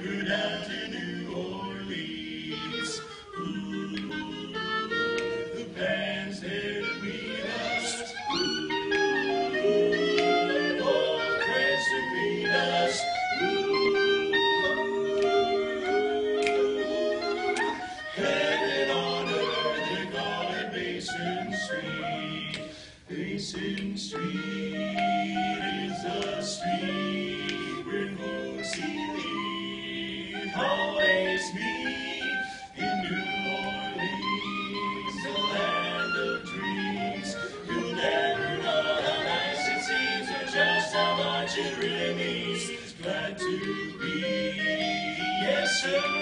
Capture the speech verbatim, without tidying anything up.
ever down to New Orleans. Ooh, the band's there to meet us. Ooh, old friends to greet us. Heaven on earth, they call it Basin Street. Basin Street is a street where folks believe always meet in New Orleans, the land of dreams. You'll never know how nice it seems or just how much it really means. Glad to be, yes sir.